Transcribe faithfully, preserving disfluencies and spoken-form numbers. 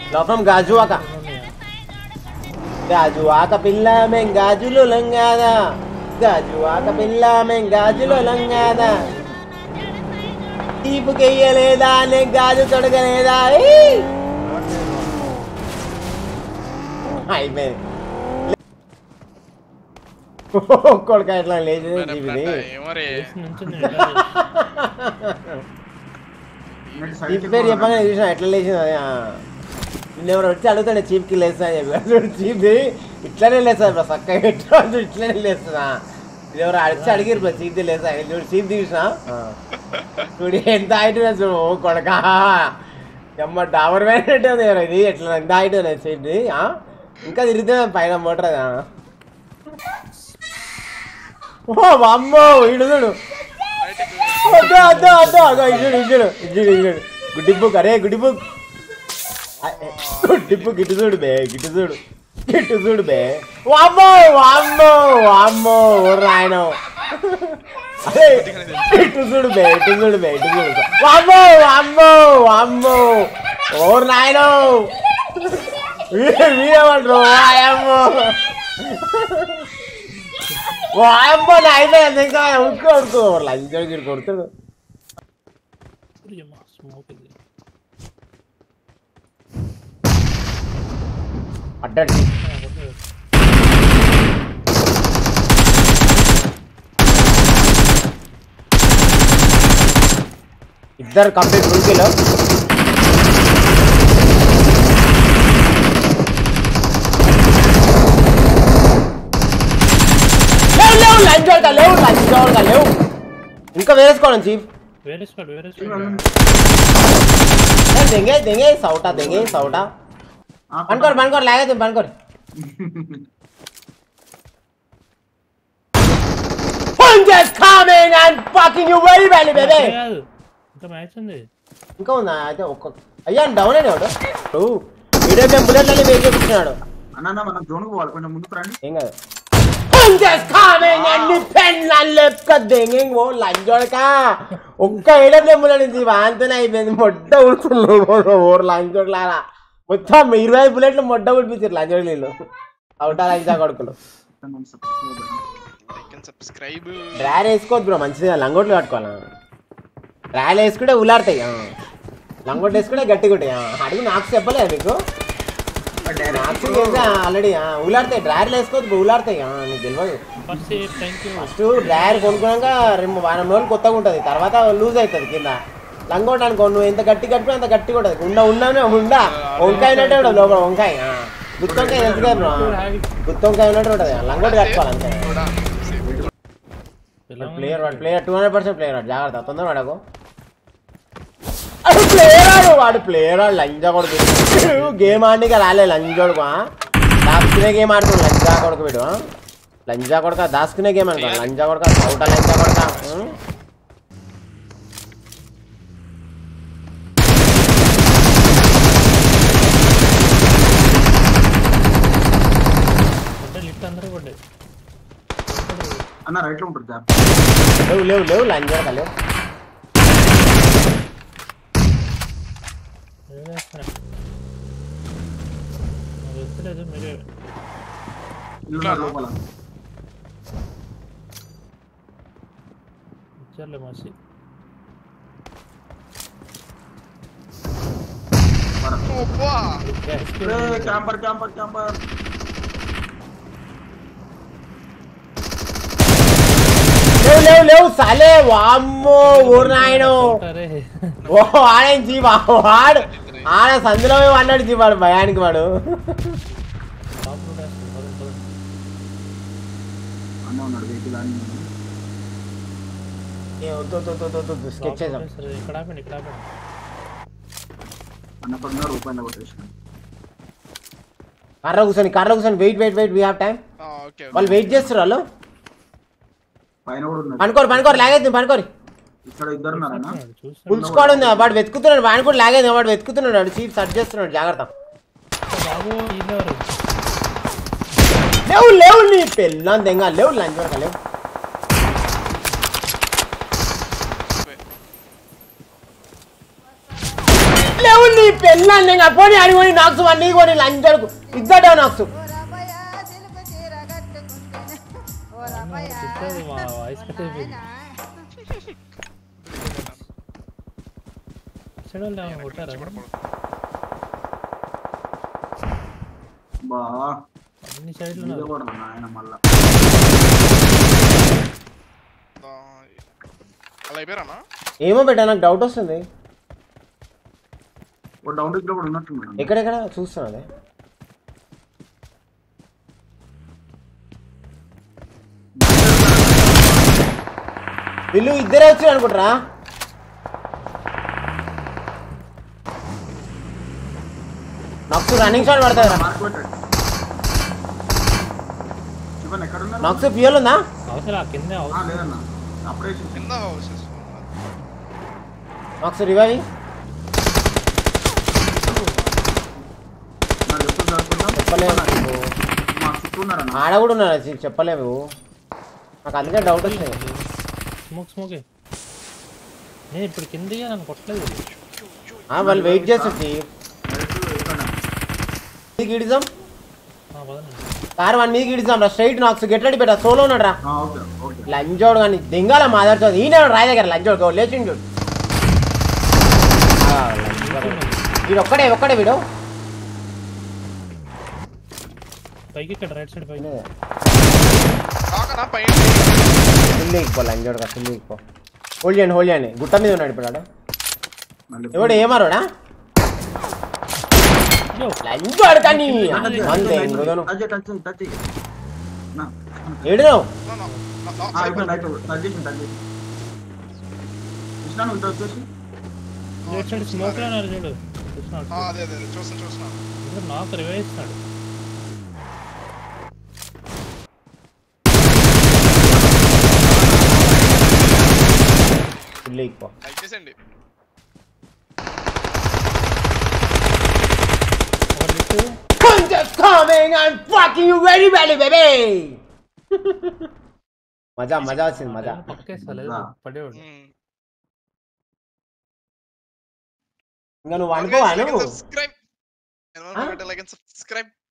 లోపం గాజువాక గాజువాక పిల్ల మేం గాజులు లంగాదా గాజువాక పిల్ల మేం గాజులు లంగాదా తీపుకెయ్యలేదా నే గాజు తొడగలేదా అయిపోయింది కొడుక ఎట్లా లేదు పేరు చెప్పగానే చూసిన ఎట్లా లేచింది నిన్నెవరు వచ్చి అడుగుతాడు చీప్కి లేస్తా అని చెప్పి చీప్ ఇట్లానే లేస్తుంది చక్కగా ఎట్లా ఇట్లానే లేస్తున్నా ఎవరు అడిచి అడిగిరు చీప్ లేస్తా చూడు చీప్ తీసిన చూడు ఎంత హైట్ చూడు ఓ కొడక ఎమ్మ డాబర్ వేనట్టే ఉంది ఎవరు ఇది ఎట్లా ఎంత హైట్ ఉన్నది చీప్ది ఇంకా తిరిగితే పైన మోటర్ ఓ అమ్మో ఇడు చూడు అద్దో అద్దో అద్దో అదో ఇచ్చుడు ఇచ్చుడు ఇచ్చుడు ఇచ్చుడు గుడ్డి బుక్ అరే గుడ్డి బుక్ గుడ్డి బుక్ ఇటు చూడు బే గిట్టు చూడు గిట్టు చూడు బే వామ్మో వామ్మో వామ్మో రాయను అరే ఇటు చూడు బే ఇటు చూడు బే ఇటు చూడు వామ్మో వామ్మో వామ్మో ఓర్ నాయనో వీడేమంటారు వాయమ్మో వాయమ్మో అయిపోయింది ఇంకా ఉడుకో ఉడుకో లంచ్ గిరి కొడుతాడు అడ్డాడు ఇద్దరు కంప్లీట్ ఉడికిలో లేవు లంచ్ లేవు ఇంకా వేరేసుకోండి చీఫ్ దెంగే దెంగే సౌటా దెంగే సౌటా పనుకోరు పనుకోరు లాగైతే పనుకోరు ఇంకా ఉందా అయితే ఒక్క అయ్యా డౌన్ అయినా వాడు వీడియో మేము బుల్లెట్లని వేసి చూపిస్తున్నాడు ఏం కాదు ఒక్క ఏడబ్లెంబులని వాంతనే అయిపోయింది మొట్ట ఉడుతున్నాడు ఓరు లంచోడ్లారా మొత్తం ఇరవై బుల్లెట్లు మొట్ట ఉడిపించారు లంచోడ్లు అవుటా లంచా కొడుకులు డ్రాయర్ వేసుకోవద్దు బ్రో మంచిది లంగోట్లు కట్టుకోవాలా డ్రాయర్ వేసుకుంటే ఉలాడతాయి లంగోట్లు వేసుకుంటే గట్టిగా ఉంటాయి అడిగి నాకు చెప్పలేదు మీకు ఆల్రెడీ ఉలాడతాయి డ్రాయర్లు వేసుకోవద్దు ఉలాడతాయి నీకు తెలియదు ఫస్ట్ డ్రాయర్ కొనుక్కున్నాక రెండు వారం రోజులు కొత్తగా ఉంటుంది తర్వాత లూజ్ అవుతుంది కింద లంగోట్ అనుకో నువ్వు ఎంత గట్టి కట్టుకో అంత గట్టిగా ఉంటుంది ఉండ ఉన్నానే ఉండా వంకాయ ఉన్నట్టే ఉంటుంది లోపల వంకాయ గుత్తొంకాయ తెలుసు కదా బ్రో గుత్తొంకాయ ఉన్నట్టు ఉంటుంది లంగోట్ కట్టుకోవాలి అంతే ప్లేయర్ వాడు player two hundred percent player వాడు జాగ్రత్త తొందర వాడకు అడు ప్లేయర్ ఆడు వాడు ప్లేయర్ ఆడు లంజా కొడుకు గేమ్ ఆడికి రాలే లంజోడుకు దాచుకునే గేమ్ ఆడుతుంది లంజా కొడుకు వీడు లంజా కొడుక దాచుకునే గేమ్ అనుకో లంజా కొడుక చౌట లంజా కొడుక లేవు లేవు లేవు లంజా లేవు మాసి క్యాంపర్ క్యాంపర్ క్యాంపర్ లేవు లేవు లేవు సాలే వామ్మో ఊరు నాయను ఓ ఆడేం జీ వాడు ఆడ సందులో అన్నాడు జీ వాడు భయానికి వాడు స్కెచ్ చేద్దాం కర్ర కూర్చొని కర్ర కూర్చొని wait wait wait we have time వాళ్ళు వెయిట్ చేస్తారు వాళ్ళు పనుకోరు పనుకోరు లాగైతుంది పనుకోరు ఫుల్ స్క్వాడ్ ఉంది వాడు వెతుకుతున్నాడు వాడిని కూడా లాగైంది వాడు వెతుకుతున్నాడు వాడు చీఫ్ సర్చ్ చేస్తున్నాడు జాగ్రత్త లేవు లేవు నీ పెళ్ళాం దెంగ లేవు లంచ్ వరకు లేవు లేవు నీ పెళ్ళాన్ని ఇంకా పోనీ అడిగోని నాక్స్ అన్నీ కొని లంచడుకు ఇద్దట నాక్స్ బా అన్ని సైడ్లు ఆయన మళ్ళా అలా అయిపోయారా ఏమో బెటా నాకు డౌట్ వస్తుంది ఓ డౌన్ ఇక్కడ కూడా ఉన్నట్టు ఎక్కడెక్కడ చూస్తున్నా వీళ్ళు ఇద్దరే వచ్చి అనుకుంటారా నాకు రన్నింగ్ షాట్ పడతారా నాకు ఫ్యూయల్ ఉందా నాకు రివైవ్ చెప్పలేము ఆడ కూడా ఉన్నా చెప్పలేము నాకు అందుకే డౌట్ వచ్చింది స్మోక్ స్మోకే నేను ఇప్పుడు కింద నన్ను కొట్టలేదు వాళ్ళు వెయిట్ చేస్తుంది గిడిజాం కార్ వన్ నీకు గిడిజాం రా స్ట్రైట్ నాకు గెట్ రెడీ పెట్టా సోలో ఉన్నాడు రా లంచోడు కానీ దింగాల మాదాడుతుంది ఈయన రాయ దగ్గర లంచోడు లేచి చూడు వీడు ఒక్కడే ఒక్కడే వీడు పైకి ఇక్కడ రైట్ సైడ్ పైన ఫుల్ ఎక్కిపో లంచోడు కదా ఫుల్ ఎక్కిపో హోల్డ్ చేయండి హోల్డ్ చేయండి గుట్ట మీద ఉన్నాడు ఇప్పుడు ఎవడు ఏమారోడా లంచోడు కానీ అంతే ఏడు స్మోక్ లో చూడు నాకు రివైవ్ ఇస్తున్నాడు అయిపోయింది మజా మజా వచ్చింది మజా ఇంకా నువ్వు అనుకోవా నువ్వు సబ్స్క్రైబ్